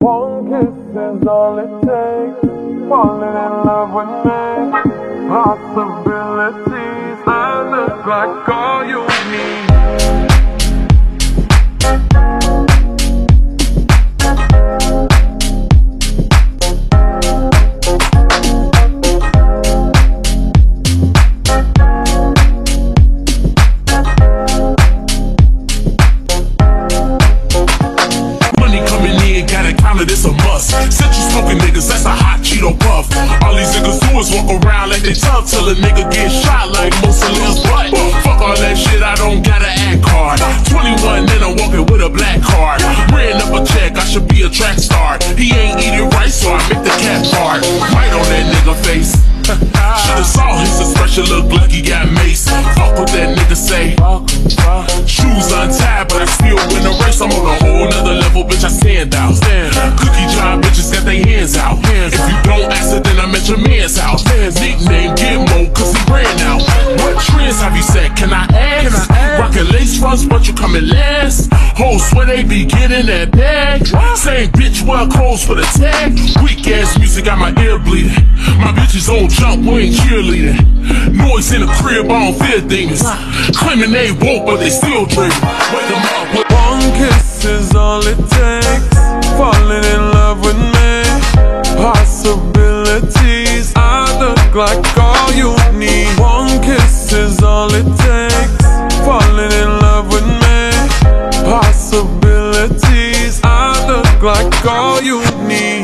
One kiss is all it takes. Falling in love with me. Possibilities. I look like all you need. It's a must. Since you smoking niggas, that's a hot Cheeto puff. All these niggas do is walk around like they tough till a nigga get shot like Muslim's butt. Fuck all that shit, I don't got an ad card. 21 and I'm walking with a black card. Ran up a check, I should be a track star. He ain't eating right, so I make the cat part. Right on that nigga face. Should've saw his expression look like he got mace. Fuck what that nigga say. Shoes untied, but I still win the race. I'm on a whole nother level, bitch, I stand out. Cookie jar bitches got their hands out. If you don't ask it, then I'm at your man's house. Nickname Gitmo, cause he ran out. What trends have you set? Can I ask? Rockin' lace fronts, but you coming last. Hoes swear they be getting that bag. Same bitch wear clothes for the tag. Weak ass music got my ear bleeding. My bitches on jump, we ain't cheerleading. Noise in the crib, I don't fear demons. Claiming they woke, but they still dreaming. Wake them up. One kiss is all it takes. Falling in love with me. Possibilities. I look like all you need. One kiss is all it takes. Falling in love with me. Possibilities. I look like all you need.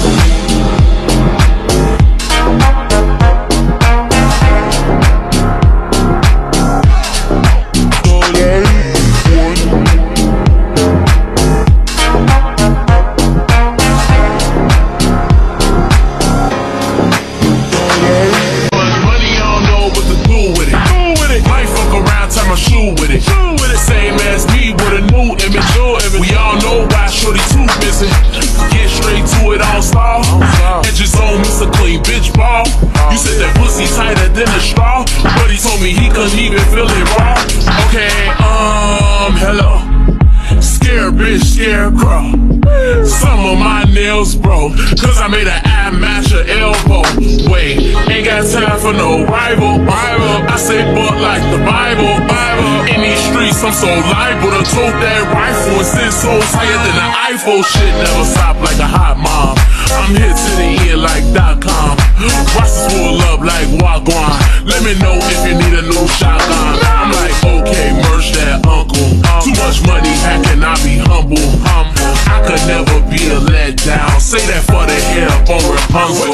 Hello, scare bitch, scarecrow. Some of my nails broke, cause I made an eye match your elbow. Wait, ain't got time for no rival. I say but like the Bible. In these streets, I'm so liable to tote that rifle and send souls higher than the iPhone. Shit never stop like a hot mom. I'm here to the end like .com. Rosters full up like Wagwan. Let me know if you need a new shotgun. I'm like, okay, merch that uncle. Too much money, how can I be humble? I could never be a letdown. Say that for the hair on Rapunzel.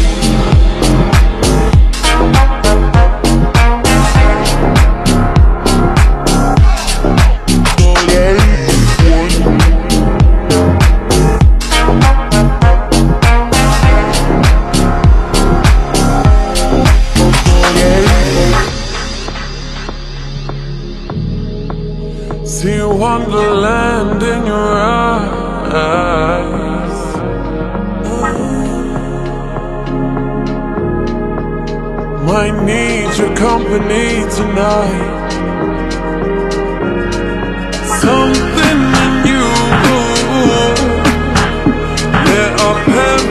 See wonderland in your eyes. Might need your company tonight. Something in you, there are